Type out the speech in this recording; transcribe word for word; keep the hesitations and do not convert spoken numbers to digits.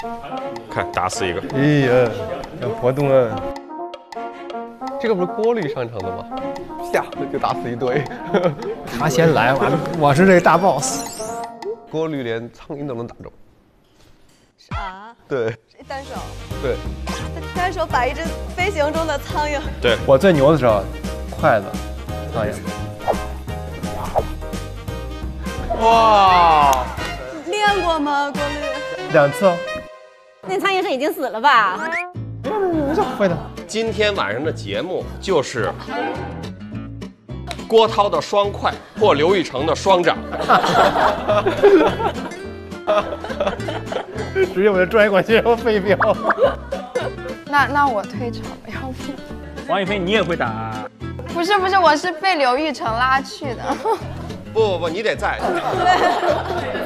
看打死一个。 哎呀，有活动啊！这个不是郭律上场的吗？下就打死一堆。 他先来，我我是这个大 boss。 郭律连苍蝇都能打中。 啊？ 对。 单手。 对。 单手把一只飞行中的苍蝇。 对。 我最牛的时候，筷子，苍蝇。 哇！ 练过吗，郭律？ 两次哦。 那苍蝇是已经死了吧？ 没事，会的。 今天晚上的节目就是郭涛的双快破刘玉成的双掌。 直接我的专业管学生废标。 那那我退场吧，要不？ 王一飞，你也会打？ 不是不是，我是被刘玉成拉去的。 不不不，你得在。